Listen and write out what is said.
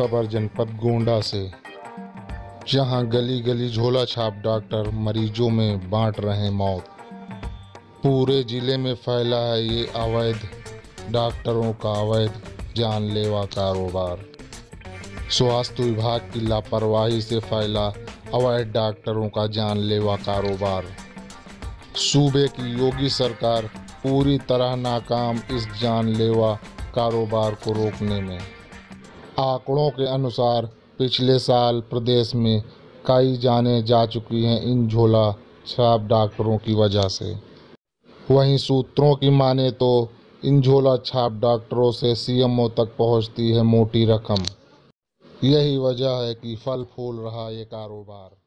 खबर जनपद गोंडा से, जहां गली गली झोला छाप डॉक्टर मरीजों में बांट रहे मौत। पूरे जिले में फैला है ये अवैध डॉक्टरों का अवैध जानलेवा कारोबार। स्वास्थ्य विभाग की लापरवाही से फैला अवैध डॉक्टरों का जानलेवा कारोबार। सूबे की योगी सरकार पूरी तरह नाकाम इस जानलेवा कारोबार को रोकने में। आंकड़ों के अनुसार पिछले साल प्रदेश में कई जानें जा चुकी हैं इन झोला छाप डॉक्टरों की वजह से। वहीं सूत्रों की माने तो इन झोला छाप डॉक्टरों से सीएमओ तक पहुंचती है मोटी रकम। यही वजह है कि फल फूल रहा ये कारोबार।